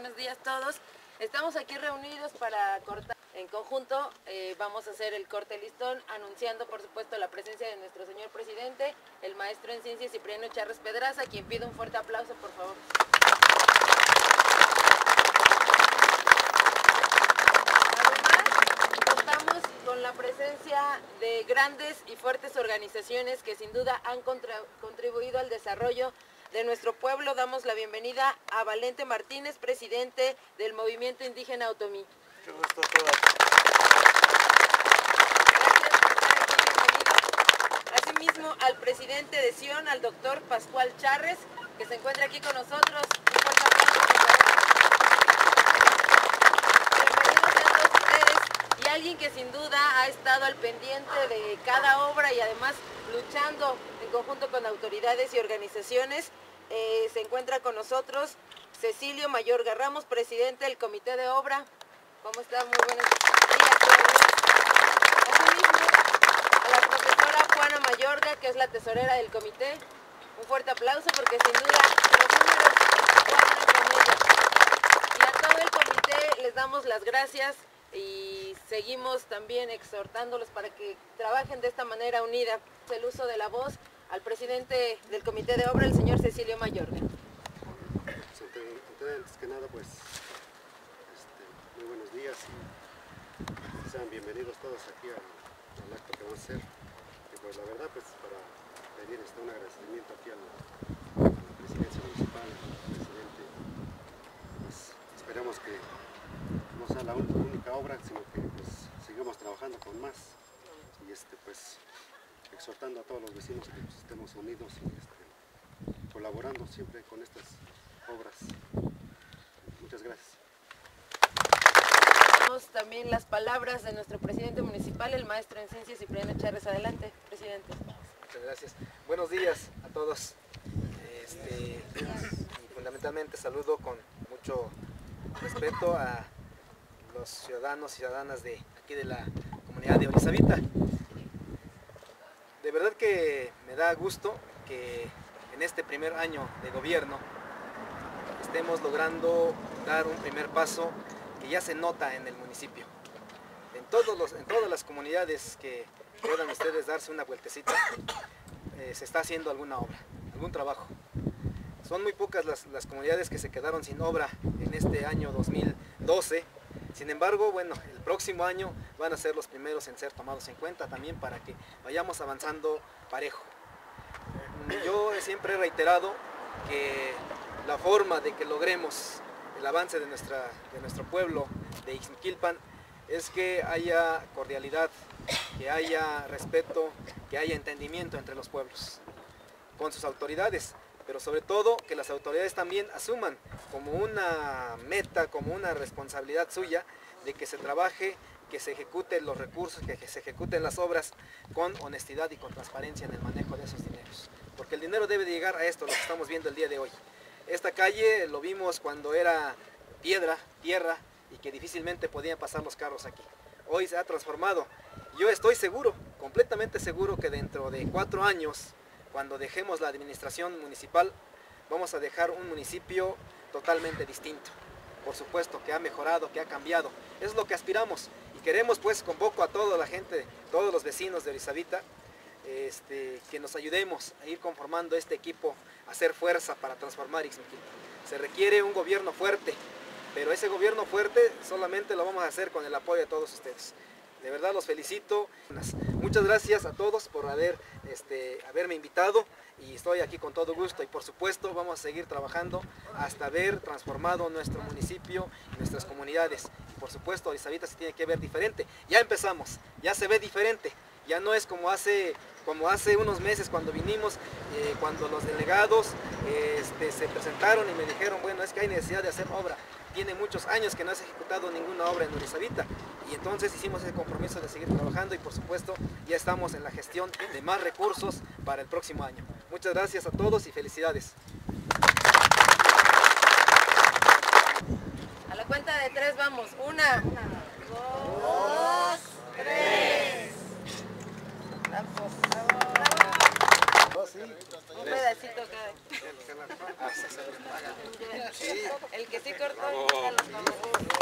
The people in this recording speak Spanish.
Buenos días a todos. Estamos aquí reunidos para cortar. En conjunto vamos a hacer el corte listón, anunciando por supuesto la presencia de nuestro señor presidente, el maestro en ciencias Cipriano Charres Pedraza, quien pide un fuerte aplauso, por favor. Además, contamos con la presencia de grandes y fuertes organizaciones que sin duda han contribuido al desarrollo de nuestro pueblo. Damos la bienvenida a Valente Martínez, presidente del Movimiento Indígena Otomí. Mucho gusto a todas. Gracias. Asimismo, al presidente de Sion, al doctor Pascual Charres, que se encuentra aquí con nosotros. Un fuerte aplauso. Bienvenidos a todos ustedes. Y alguien que sin duda ha estado al pendiente de cada obra y además luchando en conjunto con autoridades y organizaciones, se encuentra con nosotros Cecilio Mayorga Ramos, presidente del Comité de Obra. ¿Cómo está? Muy buenos días. Asimismo, a la profesora Juana Mayorga, que es la tesorera del comité. Un fuerte aplauso porque sin duda los números cuadran con ella. Y a todo el comité les damos las gracias y seguimos también exhortándolos para que trabajen de esta manera unida. El uso de la voz al presidente del Comité de Obra, el señor Cecilio Mayorga. Antes que nada, pues, muy buenos días y sean bienvenidos todos aquí al acto que vamos a hacer. Y pues la verdad, pues para pedir un agradecimiento aquí a la presidencia municipal, al presidente. Pues esperamos que no sea la única obra, sino que pues sigamos trabajando con más y pues exhortando a todos los vecinos que pues, estemos unidos y colaborando siempre con estas obras. Muchas gracias. Tenemos también las palabras de nuestro presidente municipal, el maestro en ciencias Cipriano Charres. Adelante, presidente. Muchas gracias. Buenos días a todos. Y fundamentalmente saludo con mucho respeto a los ciudadanos y ciudadanas de aquí de la comunidad de Orizabita. De verdad que me da gusto que en este primer año de gobierno estemos logrando dar un primer paso que ya se nota en el municipio. En todas las comunidades que puedan ustedes darse una vueltecita, se está haciendo alguna obra, algún trabajo. Son muy pocas las comunidades que se quedaron sin obra en este año 2012. Sin embargo, bueno, el próximo año van a ser los primeros en ser tomados en cuenta también para que vayamos avanzando parejo. Yo siempre he reiterado que la forma de que logremos el avance de nuestro pueblo de Ixmiquilpan es que haya cordialidad, que haya respeto, que haya entendimiento entre los pueblos, con sus autoridades, pero sobre todo que las autoridades también asuman como una meta, como una responsabilidad suya, de que se trabaje, que se ejecuten los recursos, que se ejecuten las obras con honestidad y con transparencia en el manejo de esos dineros. Porque el dinero debe de llegar a esto, lo que estamos viendo el día de hoy. Esta calle lo vimos cuando era piedra, tierra, y que difícilmente podían pasar los carros aquí. Hoy se ha transformado. Yo estoy seguro, completamente seguro, que dentro de 4 años, cuando dejemos la administración municipal, vamos a dejar un municipio totalmente distinto. Por supuesto que ha mejorado, que ha cambiado. Eso es lo que aspiramos. Y queremos, pues, convoco a toda la gente, todos los vecinos de Orizabita, que nos ayudemos a ir conformando este equipo, a hacer fuerza para transformar Ixmiquilpan. Se requiere un gobierno fuerte, pero ese gobierno fuerte solamente lo vamos a hacer con el apoyo de todos ustedes. De verdad los felicito. Muchas gracias a todos por haberme invitado y estoy aquí con todo gusto y por supuesto vamos a seguir trabajando hasta ver transformado nuestro municipio y nuestras comunidades. Y por supuesto Orizabita se tiene que ver diferente. Ya empezamos, ya se ve diferente. Ya no es como hace unos meses cuando vinimos, cuando los delegados se presentaron y me dijeron, bueno, es que hay necesidad de hacer obra. Tiene muchos años que no se ha ejecutado ninguna obra en Orizabita y entonces hicimos el compromiso de seguir trabajando y por supuesto ya estamos en la gestión de más recursos para el próximo año. Muchas gracias a todos y felicidades. A la cuenta de 3 vamos. 1, 2, 3. Bravo. Dos, sí. Un pedacito. pedacito cada. Sí. El que sí cortó, ya los tomó.